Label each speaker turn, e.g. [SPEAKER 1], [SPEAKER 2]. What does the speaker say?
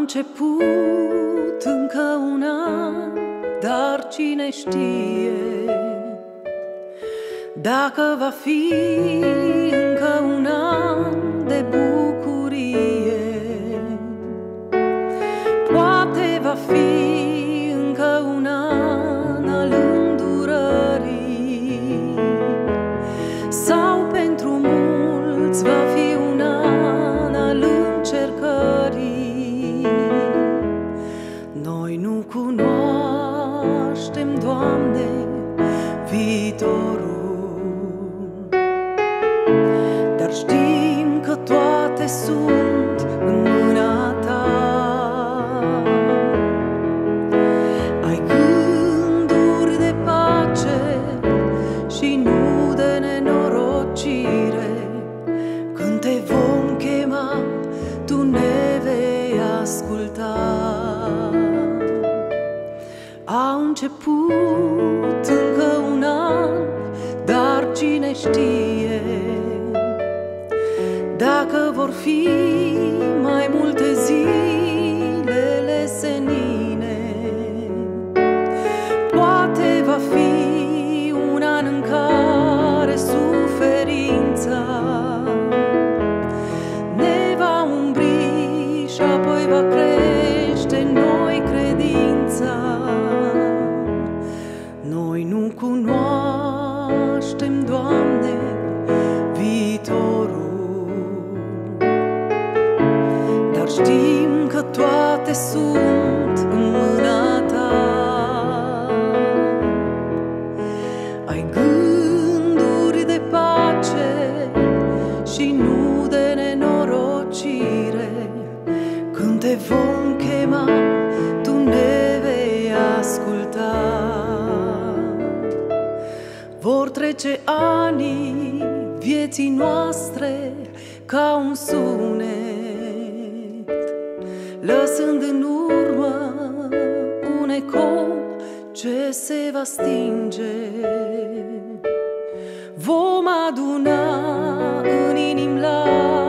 [SPEAKER 1] început încă un an, dar cine știe dacă va fi încă un an de bucurie. Poate va fi încă un an al îndurării, sau pentru mulți va fi un an al încercării. Noi nu cunoaștem, Doamne, viitorul, dar știm că toate sunt în mâna Ta. Ai gânduri de pace și nu de nenorocire. Când Te vom chema, Tu ne vei asculta. A început încă un an, dar cine știe dacă vor fi mai multe zilele senine. Poate va fi un an în care suferința ne va umbri și apoi va crește în noi credința. Noi nu cunoaștem, Doamne, viitorul, dar știm că toate sunt în mâna Ta. Ai gânduri de pace și nu de nenorocire. Când Te vom chema, Tu ne vei asculta. Vor trece anii vieții noastre ca un sunet, lăsând în urmă un ecou ce se va stinge. Vom aduna în inimi